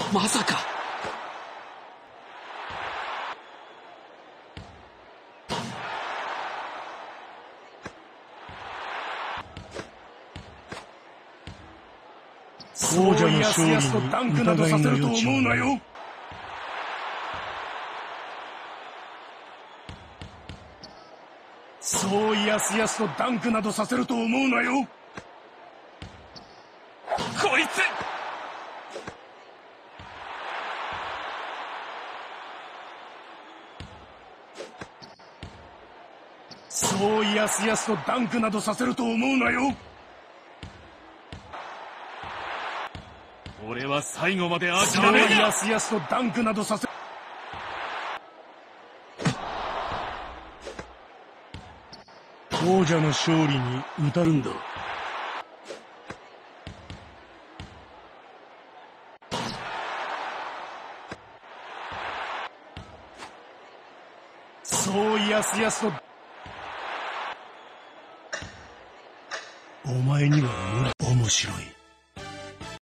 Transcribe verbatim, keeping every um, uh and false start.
まさか。 王者の勝利に疑いの余地はない。そうやすやすとダンクなどさせると思うなよ。 こいつそうやすやすとダンクなどさせると思うなよ。 俺は最後までそう諦めるな。 やすやすとダンクなどさせ王者の勝利に打たるんだ。そうやすやすとお前には無理。面白い。